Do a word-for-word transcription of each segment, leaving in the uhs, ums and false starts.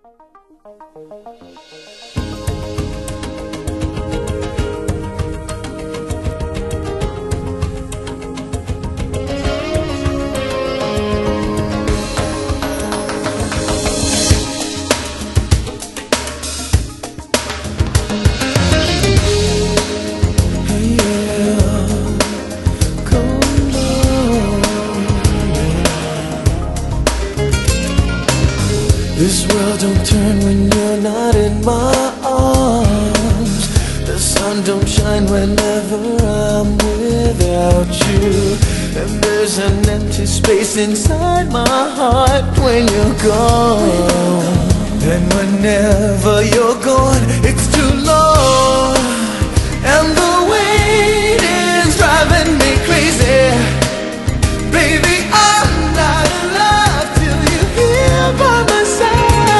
This world don't turn when you're not in my arms. The sun don't shine whenever I'm without you. And there's an empty space inside my heart when you're gone. And whenever you're gone, it's too long. And the wait is driving me crazy. Baby, I'm not alive till you're here by my side.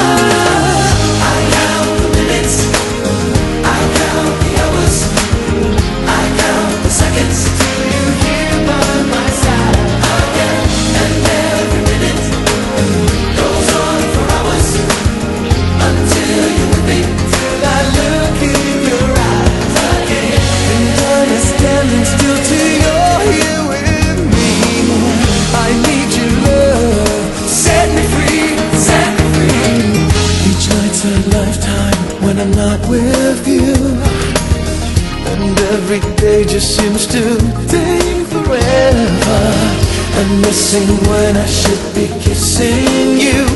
When I'm not with you, and every day just seems to take forever. I'm missing when I should be kissing you.